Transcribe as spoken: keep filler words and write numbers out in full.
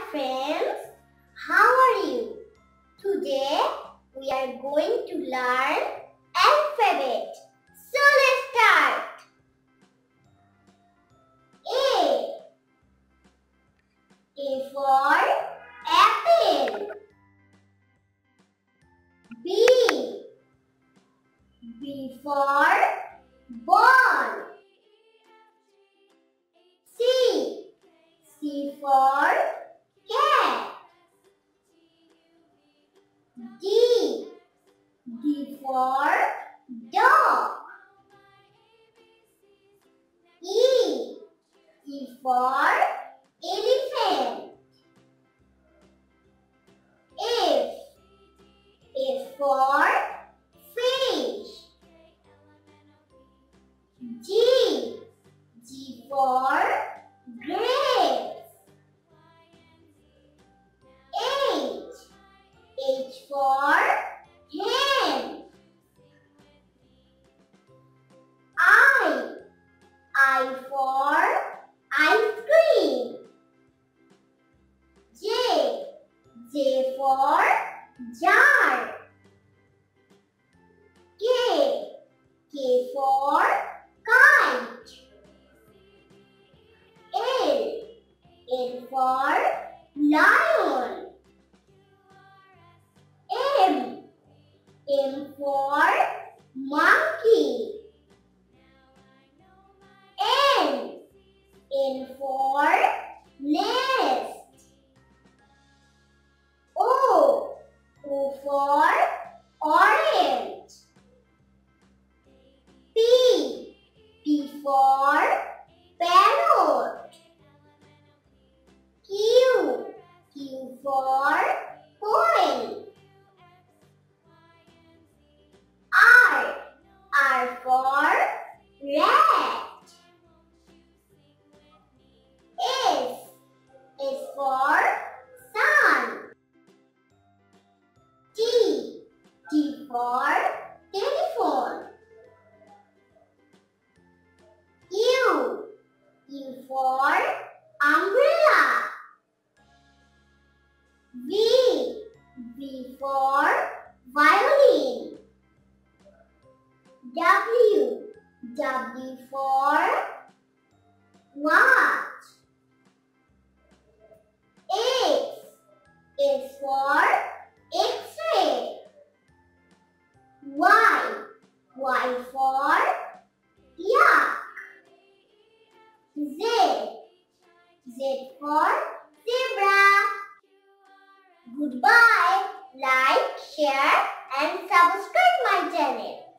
friends, how are you? Today we are going to learn alphabet. So let's start. A. A for apple. B. B for ball. C. C for cat. D. D for dog. E. E for elephant. F. F for fish. G. G for grapes. H. H for hen. I. I for ice cream. J. J for jar. K. K for kite. L. L for lion. M. M for monkey. N. N for nest. O. O for orange. P. P for parrot. Q. Q for coin. R. R for rat. S. S for sun. T. T for telephone. U. U for umbrella. V. V for violin. W. W for watch. X. X for X-ray. Y. Y for yak. Z. Z for zebra. Goodbye. Like, share and subscribe my channel.